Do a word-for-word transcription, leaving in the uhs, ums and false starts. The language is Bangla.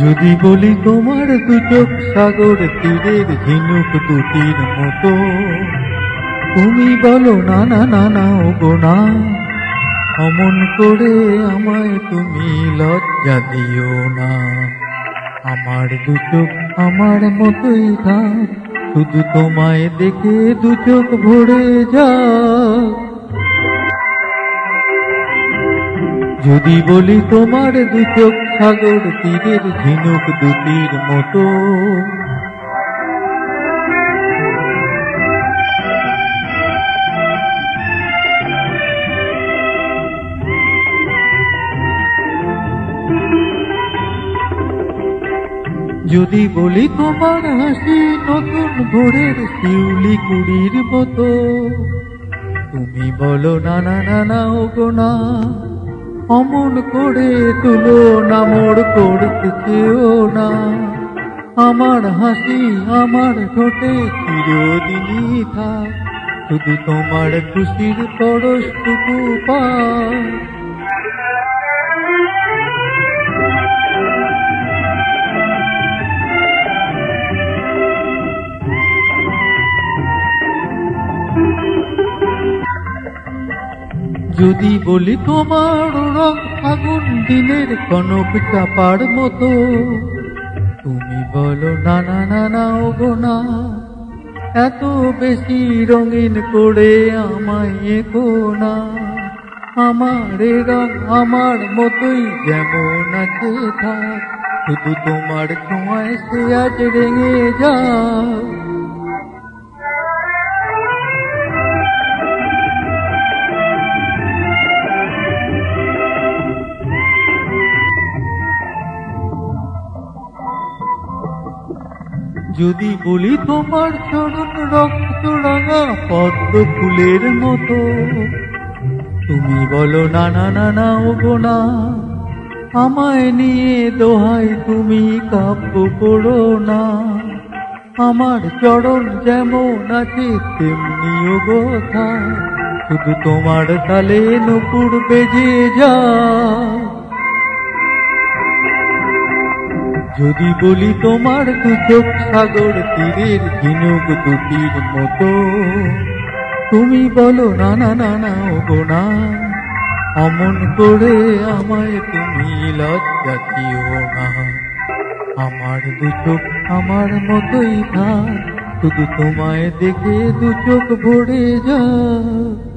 যদি বলি তোমার দু চোখ সাগর তীরের ঝিনুক দুটির মতো, তুমি বলো না না না না ওগো না, অমন করে আমায় তুমি লজ্জা দিও না। আমার দু চোখ আমার মতোই থাক, শুধু তোমায় দেখে দু চোখ ভরে যাক। যদি বলি তোমার দু চোখ সাগর তীরের ঝিনুক দুটির মতো, যদি বলি তোমার হাসি নতুন ভোরের শিউলি কুড়ির মতো, তুমি বলো না না না না ওগো না, অমন করে তুলো না মোড় করতে চেও না। আমার হাসি আমার ঠোঁটে চিরদিনই থাক, শুধু তোমার খুশির পরশটুকু পাই। যদি বলি তোমার রং আগুন দিনের কনক চাপার মতো, তুমি বলো না না না না ওগো না, এত বেশি রঙিন করে আমায় এগো না। আমার এ রং আমার মতোই যেমন আছে থাক, শুধু তোমার ছোঁয়ায় সে আজ রেঙে যায়। যদি বলি তোমার চরণ রক্ত রাঙা পদ্ম ফুলের মতো, তুমি বলো না না না না ওগো না, আমায় নিয়ে দোহাই তুমি কাব্য করো না। আমার চরণ যেমন আছে তেমনি ওগো থাক, শুধু তোমার তালে নূপুর বেজে যায়। যদি বলি তোমার দু চোখ সাগর তীরের ঝিনুক দুটির মতো, তুমি বলো না না না না ওগো না, অমন করে আমায় তুমি লজ্জা দিও না। আমার দু চোখ আমার মতোই থাক, শুধু তোমায় দেখে দু চোখ ভরে যায়।